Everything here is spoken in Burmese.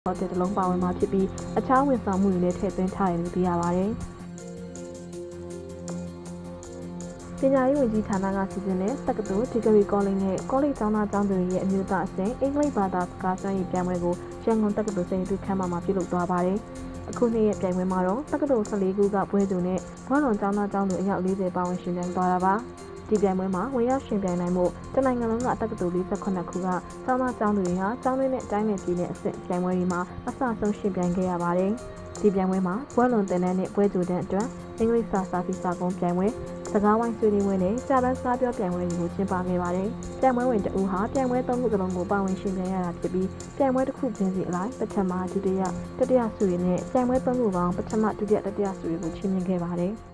တဲ့တလုံးပါဝင်မှာဖြစ်ပြီးအခြားဝန်ဆောင်မှုတွေလည်းထည့်သွင်းထားတယ်လို့သိရပါတယ်။ပညာရေးဝန်ကြီးဌာနကစီစဉ်တဲ့တက္ကသိုလ်ဒီဂရီကောလိပ်နဲ့ကောလိပ်ကျောင်းသားကျောင်းသူတွေရဲ့အမျိုးသားအဆင့်အင်္ဂလိပ်ဘာသာစကားစွမ်းရည်ပြိုင်ပွဲကိုရန်ကုန်တက္ကသိုလ်စိန်တူခမ်းမမှာပြုလုပ်သွားပါတယ်။အခုနှစ်ရဲ့ပြိုင်ပွဲမှာတော့တက္ကသိုလ်14ခုကပွဲသူနဲ့ဘွဲ့လွန်ကျောင်းသားကျောင်းသူအယောက်40ပါဝင်ရှင်ပြိုင်သွားတာပါ။ဒီပြိုင်ပွဲမှာဝင်ရောက်ရှင်ပြိုင်နိုင်မှုတနိုင်ငံလုံးကတက္ကသိုလ်48ခုကကျောင်းသားကျောင်းသူတွေဟာကျောင်းတွင်းနဲ့တိုင်းနယ်ပြည်နယ်အဆင့်ပြိုင်ပွဲတွေမှာအစဆုံးရှင်ပြိုင်ခဲ့ရပါတယ်။ဒီပြိုင်ပွဲမှာဘွဲ့လွန်တင်တန်းနဲ့ဘွဲ့ကျူတန်းအတွက်အင်္ဂလိပ်စာစာပေစာကုန်းပြိုင်ပွဲစကားဝိုင်းဆွေးနွေးပွဲနဲ့စာတန်းစကားပြောပြိုင်ပွဲတွေကိုကျင်းပခဲ့ပါတယ်။ပြိုင်ပွဲဝင်တဦးဟာပြိုင်ပွဲ3ခုစလုံးကိုပါဝင်ရှင်ပြိုင်ရတာဖြစ်ပြီးပြိုင်ပွဲတစ်ခုချင်းစီအလိုက်ပထမဒုတိယတတိယဆုတွေနဲ့ပြိုင်ပွဲ3ခုပေါင်းပထမဒုတိယတတိယဆုတွေကိုချီးမြှင့်ခဲ့ပါတယ်။